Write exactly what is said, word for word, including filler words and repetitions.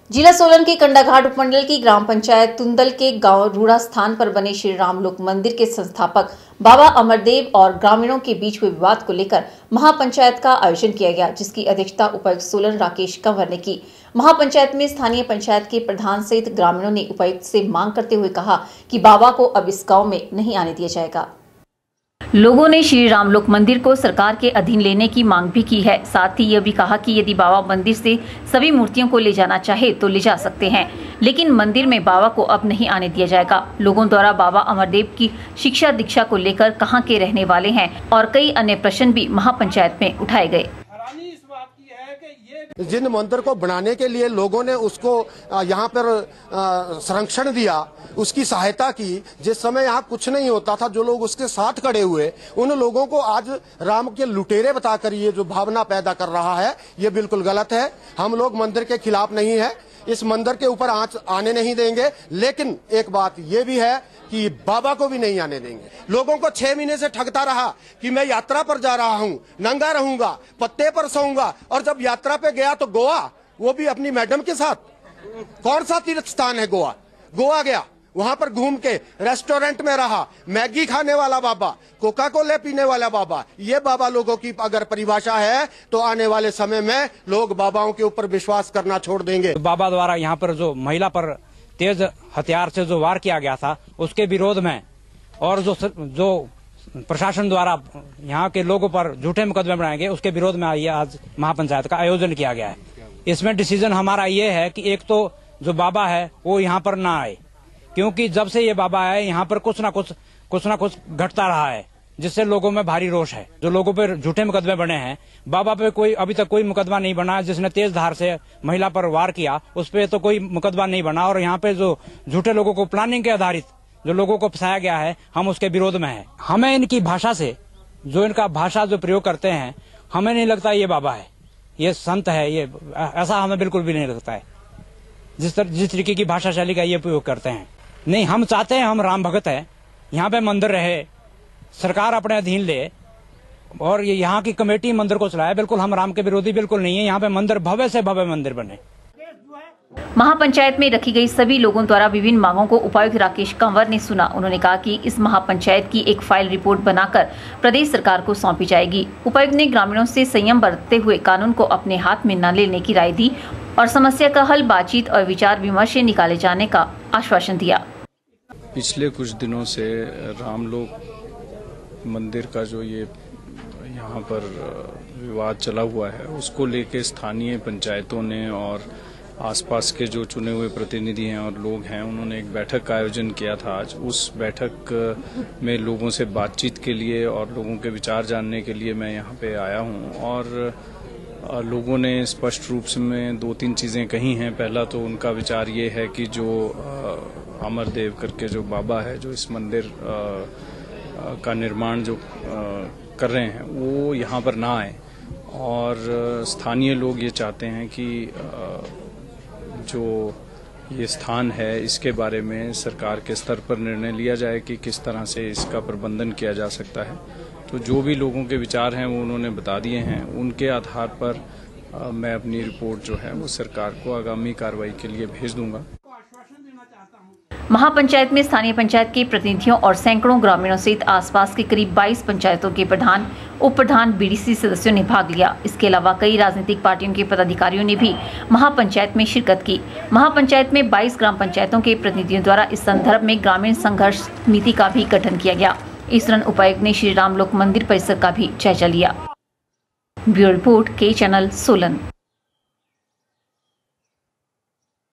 जिला सोलन के कंडाघाट उपमंडल की ग्राम पंचायत तुंदल के गांव रूड़ा स्थान पर बने श्री राम लोक मंदिर के संस्थापक बाबा अमरदेव और ग्रामीणों के बीच हुए विवाद को लेकर महापंचायत का आयोजन किया गया, जिसकी अध्यक्षता उपायुक्त सोलन राकेश कंवर ने की। महापंचायत में स्थानीय पंचायत के प्रधान सहित ग्रामीणों ने उपायुक्त से मांग करते हुए कहा कि बाबा को अब इस गाँव में नहीं आने दिया जाएगा। लोगों ने श्री राम लोक मंदिर को सरकार के अधीन लेने की मांग भी की है। साथ ही यह भी कहा कि यदि बाबा मंदिर से सभी मूर्तियों को ले जाना चाहे तो ले जा सकते हैं, लेकिन मंदिर में बाबा को अब नहीं आने दिया जाएगा। लोगों द्वारा बाबा अमरदेव की शिक्षा दीक्षा को लेकर कहां के रहने वाले हैं और कई अन्य प्रश्न भी महापंचायत में उठाए गए। जिन मंदिर को बनाने के लिए लोगों ने उसको यहाँ पर संरक्षण दिया, उसकी सहायता की, जिस समय यहाँ कुछ नहीं होता था, जो लोग उसके साथ खड़े हुए, उन लोगों को आज राम के लुटेरे बताकर ये जो भावना पैदा कर रहा है, ये बिल्कुल गलत है। हम लोग मंदिर के खिलाफ नहीं है, इस मंदिर के ऊपर आंच आने नहीं देंगे, लेकिन एक बात ये भी है कि बाबा को भी नहीं आने देंगे। लोगों को छह महीने से ठगता रहा कि मैं यात्रा पर जा रहा हूं, नंगा रहूंगा, पत्ते पर सोऊंगा, और जब यात्रा पे गया तो गोवा, वो भी अपनी मैडम के साथ। कौन सा तीर्थ स्थान है गोवा? गोवा गया, वहां पर घूम के रेस्टोरेंट में रहा, मैगी खाने वाला बाबा, कोका कोला पीने वाला बाबा। ये बाबा लोगों की अगर परिभाषा है तो आने वाले समय में लोग बाबाओं के ऊपर विश्वास करना छोड़ देंगे। बाबा द्वारा यहाँ पर जो महिला पर तेज हथियार से जो वार किया गया था, उसके विरोध में और जो जो प्रशासन द्वारा यहाँ के लोगों पर झूठे मुकदमे बनाए गए, उसके विरोध में आइए आज महापंचायत का आयोजन किया गया है। इसमें डिसीजन हमारा ये है कि एक तो जो बाबा है वो यहाँ पर ना आए, क्योंकि जब से ये बाबा आए यहाँ पर कुछ ना कुछ कुछ ना कुछ घटता रहा है, जिससे लोगों में भारी रोष है। जो लोगों पर झूठे मुकदमे बने हैं, बाबा पे कोई अभी तक कोई मुकदमा नहीं बना। जिसने तेज धार से महिला पर वार किया, उस पर तो कोई मुकदमा नहीं बना। और यहाँ पे जो झूठे लोगों को प्लानिंग के आधारित जो लोगों को फंसाया गया है, हम उसके विरोध में हैं। हमें इनकी भाषा से, जो इनका भाषा जो प्रयोग करते हैं, हमें नहीं लगता ये बाबा है, ये संत है, ये ऐसा हमें बिल्कुल भी नहीं लगता है। जिस तरह जिस तरीके की भाषा शैली का ये प्रयोग करते हैं, नहीं, हम चाहते हैं, हम राम भगत हैं, यहाँ पे मंदिर रहे, सरकार अपने अधीन ले, और ये यहाँ की कमेटी मंदिर को चलाए। बिल्कुल हम राम के विरोधी बिल्कुल नहीं है। यहाँ पे मंदिर भव्य से भव्य मंदिर बने। महापंचायत में रखी गई सभी लोगों द्वारा विभिन्न मांगों को उपायुक्त राकेश कंवर ने सुना। उन्होंने कहा कि इस महापंचायत की एक फाइल रिपोर्ट बनाकर प्रदेश सरकार को सौंपी जाएगी। उपायुक्त ने ग्रामीणों से संयम बरतते हुए कानून को अपने हाथ में न लेने की राय दी और समस्या का हल बातचीत और विचार विमर्श से निकाले जाने का आश्वासन दिया। पिछले कुछ दिनों से रामलोक मंदिर का जो ये यहाँ पर विवाद चला हुआ है, उसको लेके स्थानीय पंचायतों ने और आसपास के जो चुने हुए प्रतिनिधि हैं और लोग हैं, उन्होंने एक बैठक का आयोजन किया था आज। उस बैठक में लोगों से बातचीत के लिए और लोगों के विचार जानने के लिए मैं यहाँ पे आया हूँ। और लोगों ने स्पष्ट रूप से में दो तीन चीज़ें कही हैं। पहला तो उनका विचार ये है कि जो अमरदेव करके जो बाबा है, जो इस मंदिर का निर्माण जो कर रहे हैं, वो यहाँ पर ना आए। और स्थानीय लोग ये चाहते हैं कि जो ये स्थान है, इसके बारे में सरकार के स्तर पर निर्णय लिया जाए कि किस तरह से इसका प्रबंधन किया जा सकता है। तो जो भी लोगों के विचार हैं वो उन्होंने बता दिए हैं। उनके आधार पर आ, मैं अपनी रिपोर्ट जो है वो सरकार को आगामी कार्रवाई के लिए भेज दूंगा। महापंचायत में स्थानीय पंचायत के प्रतिनिधियों और सैकड़ों ग्रामीणों सहित आसपास के करीब बाईस पंचायतों के प्रधान, उप प्रधान, बीडीसी सदस्यों ने भाग लिया। इसके अलावा कई राजनीतिक पार्टियों के पदाधिकारियों ने भी महापंचायत में शिरकत की। महापंचायत में बाईस ग्राम पंचायतों के प्रतिनिधियों द्वारा इस संदर्भ में ग्रामीण संघर्ष समिति का भी गठन किया गया। इस दौरान उपायुक्त ने श्री राम लोक मंदिर परिसर का भी जायजा लिया। Bureau report, K channel Solan.